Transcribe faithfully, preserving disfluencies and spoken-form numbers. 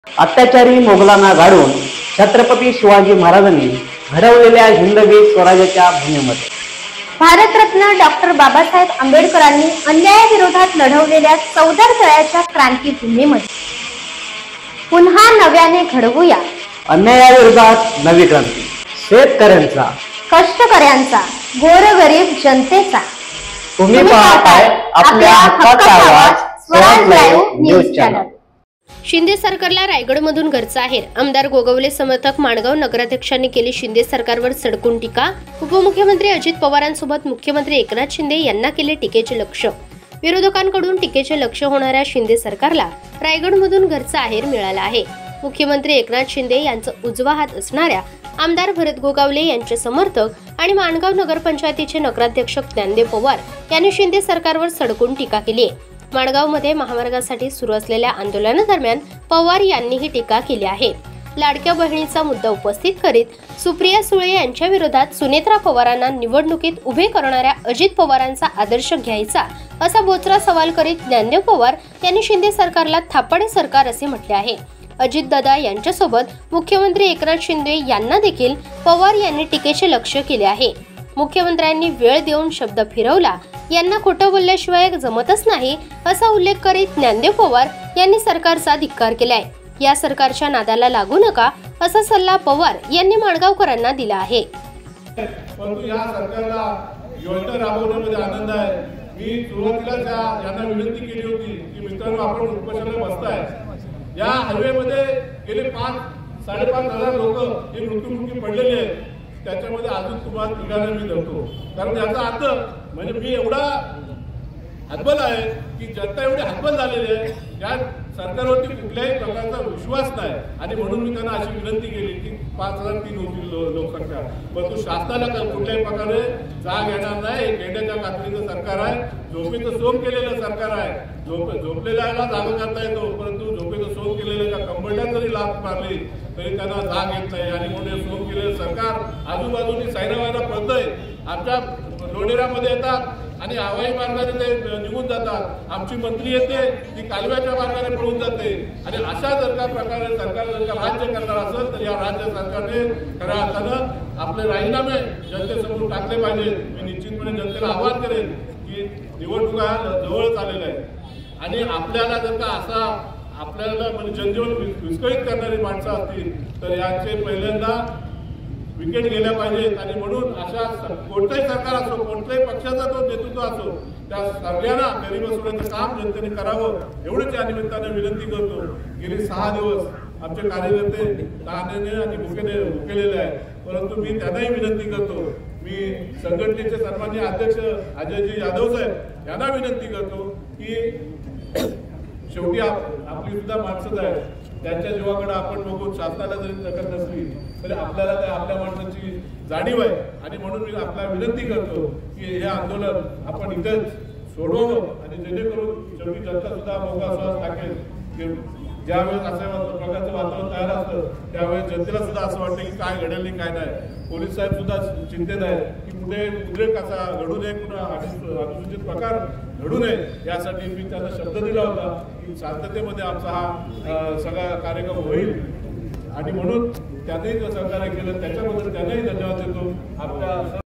अत्याचारी मोगलांना गाडून छत्रपती शिवाजी महाराजांनी घडवलेल्या हिंदवी स्वराज्याच्या भूमीमध्ये भारतरत्न डॉक्टर बाबासाहेब आंबेडकरांनी अन्यायाविरोधात लढवलेल्या चौदार तळ्याच्या क्रांतीभूमीमध्ये पुन्हा नव्याने घडवूया अन्यायाविरोधात नवी क्रांती, शेतकऱ्यांचा, कष्टकऱ्यांचा, गोरगरीब जनतेचा। तुम्ही पाहताय आपल्या हक्काचा आवाज Swaraj live news channel. Shinde सरकारला रायगडमधून घरचा आहेर। आमदार गोगावले समर्थक माणगाव नगराध्यक्षांनी केली शिंदे सरकारवर सडकून टीका। उपमुख्यमंत्री अजित पवारांसोबत मुख्यमंत्री एकनाथ शिंदे यांना केले टीकेचे लक्ष्य। विरोधकांकडून टीकेचे लक्ष्य होणाऱ्या शिंदे सरकारला रायगडमधून घरचा आहेर मिळाला आहे। मुख्यमंत्री एकनाथ शिंदे यांचा उजवा हात असणाऱ्या आमदार भरत गोगावले यांचे समर्थक आणि माणगाव नगरपंचायतीचे नगराध्यक्ष ज्ञानदेव पवार यांनी शिंदे सरकारवर सडकून टीका केली आहे। माणगावमध्ये महामार्गासाठी सुरू असलेल्या आंदोलनादरम्यान पवार यांनी ही टीका केली आहे। लाडक्या बहिणीचा मुद्दा उपस्थित करीत सुप्रिया सुळे यांच्या विरोधात सुनेत्रा पवारांना निवडणुकीत उभे करणाऱ्या अजित पवारांचा आदर्श घ्यायचा असा बोचरा सवाल करीत ज्ञानदेव पवार यांनी शिंदे सरकारला थापाडे सरकार असे म्हटले आहे। अजितदादा यांच्यासोबत मुख्यमंत्री एकनाथ शिंदे यांना देखील पवार यांनी टीकेचे लक्ष्य केले आहे। मुख्यमंत्र्यांनी वेळ देऊन शब्द फिरवला, यांना खोटं बोलल्याशिवाय जमतच नाही असा उल्लेख करीत ज्ञानदेव पवार यांनी सरकारचा धिक्कार केलाय। या सरकारच्या नादाला लागू नका असा सल्ला पवार यांनी माणगावकरांना दिला आहे। परंतु या सरकारला योजना राबवण्यामध्ये आनंद आहे। मी सुरुवातीलाच यांना विनंती केली होती की मित्रांनो, आपण उपोषणाला बसताय, या हायवेमध्ये गेले पाच साडेपाच हजार लोक हे मृत्युमुखी पडलेले आहेत। त्याच्यामध्ये अजून तुम्हाला तिघांना मी धरतो, कारण याचा अर्थ म्हणजे मी एवढा हतबल आहे की जनता एवढी हतबल झालेली आहे, या सरकारवरती कुठल्याही प्रकारचा विश्वास नाही। आणि म्हणून मी त्यांना अशी विनंती केली की पाच हजार तीन होतील लोकसंख्या, परंतु शासनाला कुठल्याही प्रकारे जाग येणार नाही। हे गेंड्याच्या कातडीचं सरकार आहे, झोपेचं सोंग केलेलं सरकार आहे। झोप झोपलेल्याला जागा करता येतो, परंतु झोपेचं सोंग केलेल्या कंबरड्यात जरी लाथ मारली तरी त्यांना जाग येत नाही। आणि म्हणून सोंग केलेलं सरकार आजूबाजूनी सायरावायला पडतंय। आमच्या लोणेरामध्ये येतात आणि हवाई मार्गाने ते निघून जातात। आमची मंत्री येते ती कालव्याच्या मार्गाने पळून जाते। आणि अशा जर का प्रकारे सरकार जर का राज्य करणार असेल तर या राज्य सरकारने खऱ्या अर्थानं आपले राजीनामे जनतेसमोर टाकले पाहिजे। मी निश्चितपणे जनतेला आवाहन करेन की निवडणुका जवळच आलेल्या आहेत आणि आपल्याला जर का असा आपल्याला म्हणजे जनजीवन विस्कळीत करणारी माणसं असतील तर यांचे पहिल्यांदा विकेट गेल्या पाहिजेत। आणि म्हणून अशा कोणतेही सरकार असो, कोणत्याही पक्षाचा तो नेतृत्व असो, त्या सगळ्यांना घरी बसवण्याचं काम जनतेने करावं एवढंच या निमित्ताने विनंती करतो। गेली सहा दिवस आमचे कार्यकर्ते तहानेने आणि भुकेने भुकेलेले आहेत, परंतु मी त्यांनाही विनंती करतो, मी संघटनेचे सन्माननीय अध्यक्ष अजयजी यादव साहेब यांना विनंती करतो की शेवटी आपली सुद्धा माणसंच आहे, त्यांच्या जीवाकडे आपण बघून शासनाला जरी दखल नसली तरी आपल्याला त्या आपल्या माणसाची जाणीव आहे। आणि म्हणून मी आपल्याला विनंती करतो की हे आंदोलन आपण इथेच सोडवावं आणि जेणेकरून शेवटी जनता सुद्धा मोठा श्वास टाकेल की ज्यावेळेस अशा प्रकारचं वातावरण तयार असतं त्यावेळेस जनतेला सुद्धा असं वाटतं की काय घडेल नाही काय नाही। पोलीस साहेब सुद्धा चिंतेत आहेत की पुढे उद्रेक असा घडू नये, पुन्हा अनुसूचित प्रकार घडू नये, यासाठी मी त्यांना शब्द दिला होता की शांततेमध्ये आमचा हा सगळा कार्यक्रम होईल। आणि म्हणून त्यांनी जो सहकार्य केलं त्याच्याबद्दल त्यांनाही धन्यवाद देतो। आपल्या